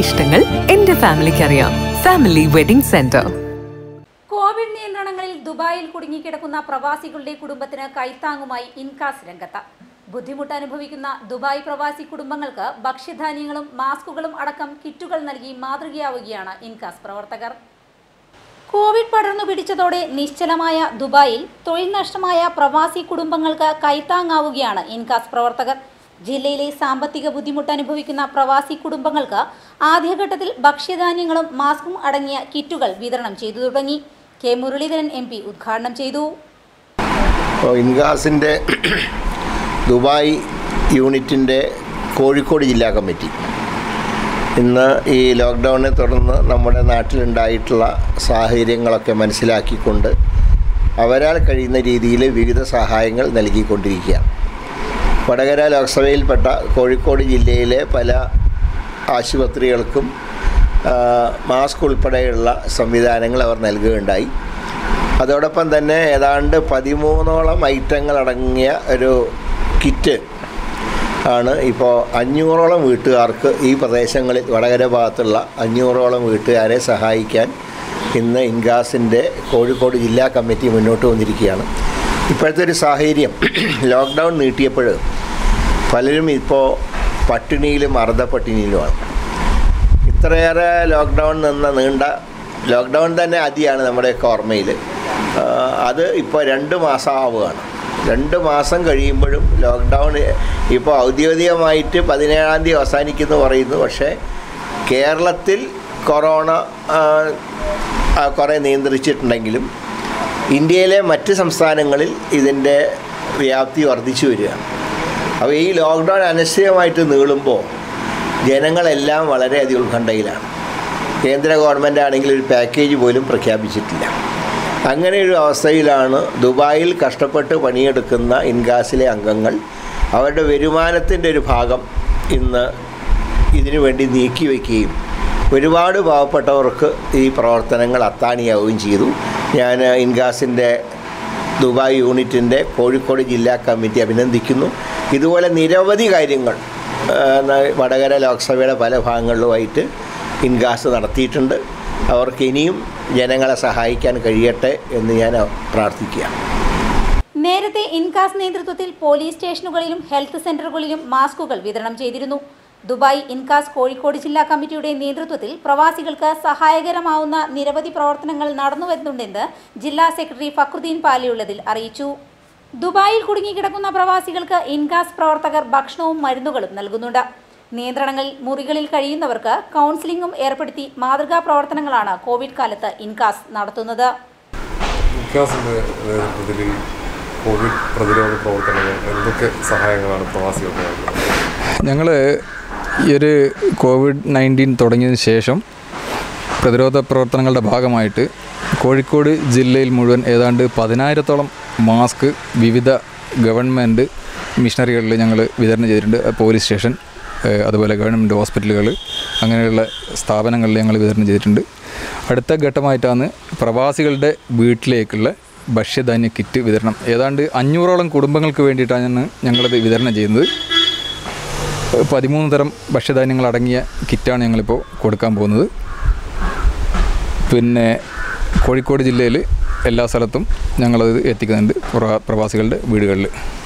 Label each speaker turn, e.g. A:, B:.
A: ഇഷ്ടങ്ങൾ എന്റെ ഫാമിലിക്ക് അറിയാം. Family wedding centre.
B: കോവിഡ് നിയന്ത്രണങ്ങളിൽ ദുബായിൽ കുടുങ്ങിക്കിടക്കുന്ന പ്രവാസികളുടെ കുടുംബത്തിന് കൈത്താങ്ങുമായി ഇൻകാസ് രംഗത്ത്. ബുദ്ധിമുട്ട് അനുഭവിക്കുന്ന ദുബായ് പ്രവാസി കുടുംബങ്ങൾക്ക് ഭക്ഷ്യധാന്യങ്ങളും മാസ്കുകളും അടക്കം കിറ്റുകൾ നൽകി മാതൃകയാവുകയാണ് ഇൻകാസ് പ്രവർത്തകർ. കോവിഡ് പടർന്നു പിടിച്ചതോടെ നിശ്ചലമായ ദുബായിൽ തൊഴിൽ നഷ്ടമായ പ്രവാസി കുടുംബങ്ങൾക്ക് കൈത്താങ്ങാവുകയാണ് ഇൻകാസ് പ്രവർത്തകർ. ജില്ലയിലെ സാമ്പത്തിക ബുദ്ധിമുട്ട് അനുഭവിക്കുന്ന പ്രവാസി കുടുംബങ്ങൾക്ക് ആദ്യഘട്ടത്തിൽ ഭക്ഷ്യധാന്യങ്ങളും മാസ്കും അടങ്ങിയ കിറ്റുകൾ വിതരണം ചെയ്തു തുടങ്ങി. കെ മുരളീധരൻ MP ഉദ്ഘാടനം ചെയ്തു.
C: ഇൻകാസിൻ്റെ ദുബായ് യൂണിറ്റിൻ്റെ കോഴിക്കോട് ജില്ലാ കമ്മിറ്റി ഇന്ന് ഈ ലോക്ക്ഡൗണിനെ തുടർന്ന് നമ്മുടെ നാട്ടിലുണ്ടായിട്ടുള്ള സാഹചര്യങ്ങളൊക്കെ മനസ്സിലാക്കിക്കൊണ്ട് അവരാൽ കഴിയുന്ന രീതിയിൽ വിവിധ സഹായങ്ങൾ നൽകിക്കൊണ്ടിരിക്കുകയാണ്. വടകര ലോക്സഭയിൽപ്പെട്ട കോഴിക്കോട് ജില്ലയിലെ പല ആശുപത്രികൾക്കും മാസ്ക് ഉൾപ്പെടെയുള്ള സംവിധാനങ്ങൾ അവർ നൽകുകയുണ്ടായി. അതോടൊപ്പം തന്നെ ഏതാണ്ട് 13ഓളം ഐറ്റങ്ങൾ അടങ്ങിയ ഒരു കിറ്റ് ആണ് ഇപ്പോൾ 500ഓളം വീട്ടുകാർക്ക് ഈ പ്രദേശങ്ങളിൽ വടകര ഭാഗത്തുള്ള 500ഓളം വീട്ടുകാരെ സഹായിക്കാൻ ഇന്ന് ഇൻകാസിൻ്റെ കോഴിക്കോട് ജില്ലാ കമ്മിറ്റി മുന്നോട്ട് വന്നിരിക്കുകയാണ്. ഇപ്പോഴത്തെ ഒരു സാഹചര്യം ലോക്ക്ഡൗൺ നീട്ടിയപ്പോൾ പലരും ഇപ്പോൾ പട്ടിണിയിലും അർദ്ധപ്പട്ടിണിയിലുമാണ്. ഇത്രയേറെ ലോക്ക്ഡൗൺ നിന്ന നീണ്ട ലോക്ക്ഡൗൺ തന്നെ അതിയാണ് നമ്മുടെയൊക്കെ ഓർമ്മയിൽ. അത് ഇപ്പോൾ 2 മാസം ആവുകയാണ്. 2 മാസം കഴിയുമ്പോഴും ലോക്ക്ഡൗൺ ഇപ്പോൾ ഔദ്യോഗികമായിട്ട് 17-ാം തീയതി അവസാനിക്കുമെന്ന് പറയുന്നു. പക്ഷേ കേരളത്തിൽ കൊറോണ കുറേ നിയന്ത്രിച്ചിട്ടുണ്ടെങ്കിലും ഇന്ത്യയിലെ മറ്റ് സംസ്ഥാനങ്ങളിൽ ഇതിൻ്റെ വ്യാപ്തി വർദ്ധിച്ചു വരികയാണ്. അപ്പോൾ ഈ ലോക്ക്ഡൗൺ അനിശ്ചിതമായിട്ട് നീളുമ്പോൾ ജനങ്ങളെല്ലാം വളരെയധികം ഉത്കണ്ഠയിലാണ്. കേന്ദ്ര ഗവൺമെൻറ് ആണെങ്കിൽ ഒരു പാക്കേജ് പോലും പ്രഖ്യാപിച്ചിട്ടില്ല. അങ്ങനെയൊരു അവസ്ഥയിലാണ് ദുബായിൽ കഷ്ടപ്പെട്ട് പണിയെടുക്കുന്ന ഇൻകാസിലെ അംഗങ്ങൾ അവരുടെ വരുമാനത്തിൻ്റെ ഒരു ഭാഗം ഇന്ന് ഇതിനു വേണ്ടി നീക്കി വയ്ക്കുകയും ഒരുപാട് പാവപ്പെട്ടവർക്ക് ഈ പ്രവർത്തനങ്ങൾ അത്താണിയാവുകയും ചെയ്തു. ഞാൻ ഇൻകാസിൻ്റെ ദുബായ് യൂണിറ്റിൻ്റെ കോഴിക്കോട് ജില്ലാ കമ്മിറ്റി അഭിനന്ദിക്കുന്നു. ഇതുപോലെ നിരവധി കാര്യങ്ങൾ വടകര ലോക്സഭയുടെ പല ഭാഗങ്ങളിലുമായിട്ട് ഇൻകാസ് നടത്തിയിട്ടുണ്ട്. അവർക്ക് ഇനിയും ജനങ്ങളെ സഹായിക്കാൻ കഴിയട്ടെ എന്ന് ഞാൻ പ്രാർത്ഥിക്കുകയാണ്.
B: നേരത്തെ ഇൻകാസ് നേതൃത്വത്തിൽ പോലീസ് സ്റ്റേഷനുകളിലും ഹെൽത്ത് സെന്ററുകളിലും മാസ്കുകൾ വിതരണം ചെയ്തിരുന്നു. ദുബായ് ഇൻകാസ് കോഴിക്കോട് ജില്ലാ കമ്മിറ്റിയുടെ നേതൃത്വത്തിൽ പ്രവാസികൾക്ക് സഹായകരമാവുന്ന നിരവധി പ്രവർത്തനങ്ങൾ നടന്നുവരുന്നുണ്ടെന്ന് ജില്ലാ സെക്രട്ടറി ഫക്രുദ്ദീൻ പാലിയുള്ളതിൽ അറിയിച്ചു. ദുബായിൽ കുടുങ്ങിക്കിടക്കുന്ന പ്രവാസികൾക്ക് ഇൻകാസ് പ്രവർത്തകർ ഭക്ഷണവും മരുന്നുകളും നൽകുന്നുണ്ട്. നിയന്ത്രണങ്ങളിൽ മുറികളിൽ കഴിയുന്നവർക്ക് കൗൺസിലിംഗും ഏർപ്പെടുത്തി മാതൃകാ പ്രവർത്തനങ്ങളാണ് കോവിഡ് കാലത്ത് ഇൻകാസ് നടത്തുന്നത്.
D: ഇൻകാസിന്റെ നേതൃത്വത്തിൽ കോവിഡ് പ്രതിരോധ പ്രവർത്തനങ്ങൾ എന്തൊക്കെ സഹായങ്ങളാണ് പ്രവാസികൾക്ക് നൽകുന്നത്?
E: ഞങ്ങൾ ഈ ഒരു COVID-19 തുടങ്ങിയതിന് ശേഷം പ്രതിരോധ പ്രവർത്തനങ്ങളുടെ ഭാഗമായിട്ട് കോഴിക്കോട് ജില്ലയിൽ മുഴുവൻ ഏതാണ്ട് 10,000-ഓളം മാസ്ക് വിവിധ ഗവൺമെൻറ് മിഷനറികളിൽ ഞങ്ങൾ വിതരണം ചെയ്തിട്ടുണ്ട്. പോലീസ് സ്റ്റേഷൻ, അതുപോലെ ഗവൺമെൻറ് ഹോസ്പിറ്റലുകൾ, അങ്ങനെയുള്ള സ്ഥാപനങ്ങളിൽ ഞങ്ങൾ വിതരണം ചെയ്തിട്ടുണ്ട്. അടുത്ത ഘട്ടമായിട്ടാണ് പ്രവാസികളുടെ വീട്ടിലേക്കുള്ള ഭക്ഷ്യധാന്യ കിറ്റ് വിതരണം. ഏതാണ്ട് 500ഓളം കുടുംബങ്ങൾക്ക് വേണ്ടിയിട്ടാണ് ഞങ്ങളത് വിതരണം ചെയ്യുന്നത്. 13 തരം ഭക്ഷ്യധാന്യങ്ങൾ അടങ്ങിയ കിറ്റാണ് ഞങ്ങളിപ്പോൾ കൊടുക്കാൻ പോകുന്നത്. പിന്നെ കോഴിക്കോട് ജില്ലയിൽ എല്ലാ സ്ഥലത്തും ഞങ്ങളത് എത്തിക്കുന്നുണ്ട് പ്രവാസികളുടെ വീടുകളിൽ.